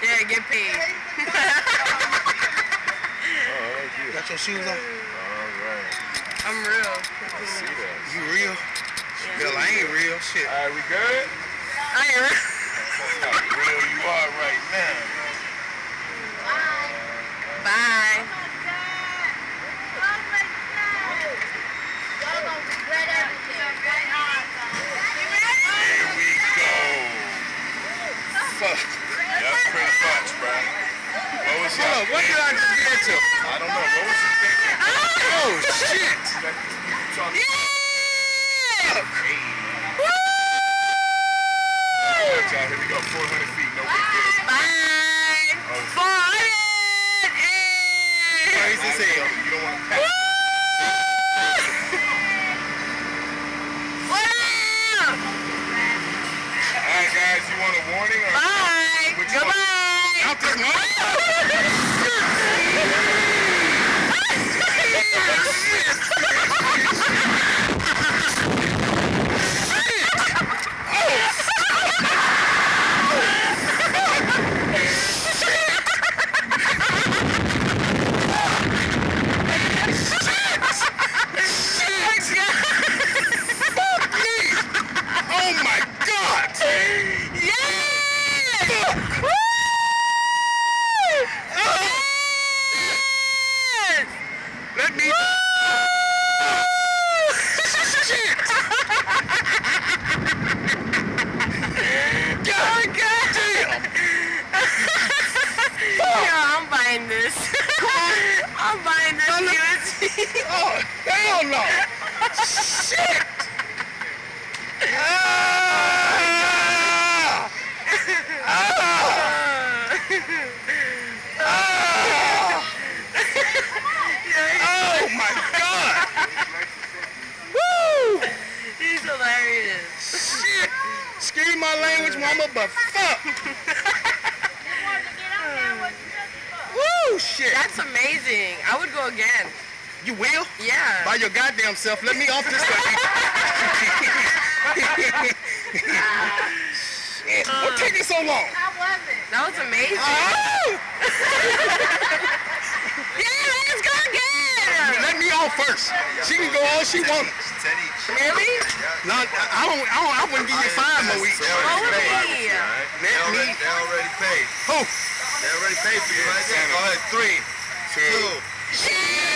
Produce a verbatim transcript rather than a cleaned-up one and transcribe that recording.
Yeah, get paid. Oh, thank you. Got your shoes on? Alright. I'm real. I see that. You real? Yeah. Girl, I ain't real. Shit. Alright, we good? I ain't real. That's how real you are right now. Bye. Here we go. Fuck. That's pretty much, bro. What was Hold y'all up, what did I just get into? I don't know. What was you thinking? Oh, shit. Like these people talking. Yeah! Hey. Woo! Alright, y'all. Here we go. four hundred feet. No big deal. Bye. Oh. four hundred. Hey. Crazy as hell. You don't want to pass. What up? Alright, guys. You want a warning or? Bye. Which one? Goodbye. Out this one. Oh my God! Yeah! Woo! Yes! Let me. Shit! God damn! Yo, I'm buying this. I'm buying this U S D. Oh, hell no! Shit! Ah! Ah! Ah! Oh my God! Woo! He's hilarious. Shit! Excuse my language, mama, but fuck! Woo! Shit! That's amazing. I would go again. You will? Yeah. By your goddamn self, let me off this thing. Shit. What taking so long? That was amazing. Oh! Yeah, let's go again. Let me off first. She can go all she wants. ten each. Really? No, I don't. I, don't, I wouldn't give you five more weeks. They What already would paid. be? They Let already, me. they already paid. Who? They already paid for you right there. Go ahead. Three, two. Yeah.